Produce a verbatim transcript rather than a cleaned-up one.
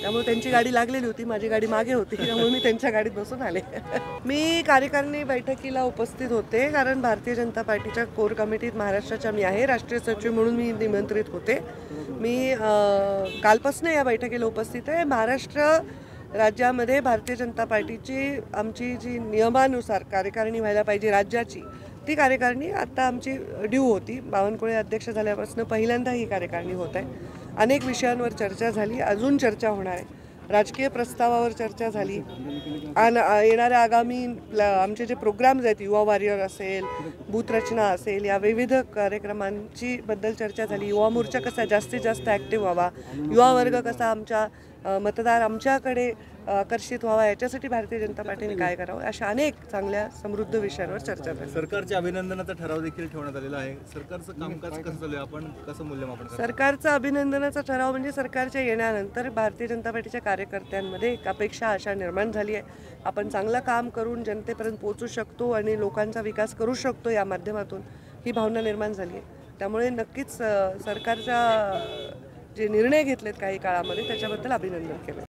त्यामुळे त्यांची गाडी लागलेली होती, माझी गाडी मागे होती, त्यामुळे मी त्यांच्या गाडीत बसून आले. मी कार्यकारिणी बैठकीला उपस्थित होते, कारण भारतीय जनता पार्टीच्या कोर कमिटीत महाराष्ट्राच्या मी आहे, राष्ट्रीय सचिव म्हणून मी निमंत्रित होते. मी कालपासून या बैठकीला उपस्थित आहे. महाराष्ट्र राज्यामध्ये भारतीय जनता पार्टीची आमची जी नियमानुसार कार्यकारिणी व्हायला पाहिजे राज्याची, ती कार्यकारिणी आत्ता आमची ड्यू होती. बावनकुळे अध्यक्ष झाल्यापासून पहिल्यांदा ही कार्यकारिणी होत आहे. अनेक विषयांवर चर्चा झाली, अजून चर्चा होणार आहे. राजकीय प्रस्तावावर चर्चा झाली. आणि येणाऱ्या आगामी आमचे जे प्रोग्राम्स आहेत, युवा वॉरियर असेल, बूथ रचना असेल, या विविध कार्यक्रमांची बद्दल चर्चा झाली. युवा मोर्चा कसा जास्तीत जास्त ॲक्टिव्ह व्हावा, युवा वर्ग कसा आमच्या मतदार आमच्याकडे आकर्षित व्हावा, याच्यासाठी भारतीय जनता पार्टीने काय करावं, अशा अनेक चांगल्या समृद्ध विषयांवर चर्चा झाली. सरकारच्या अभिनंदनाचा ठराव देखील ठेवण्यात आलेला आहे. सरकारचं कामकाज कसं चालू आहे, आपण कसं मूल्यमापन करतो? सरकारचा अभिनंदनाचा ठराव म्हणजे सरकारच्या येण्यानंतर भारतीय जनता पार्टीच्या कार्यकर्त्यांमध्ये एक अपेक्षा आशा निर्माण झाली आहे. आपण चांगलं काम करून जनतेपर्यंत पोहोचू शकतो आणि लोकांचा विकास करू शकतो, या माध्यमातून ही भावना निर्माण झाली आहे. त्यामुळे नक्कीच सरकारच्या जे निर्णय घेतलेत काही काळामध्ये, त्याच्याबद्दल अभिनंदन केलं.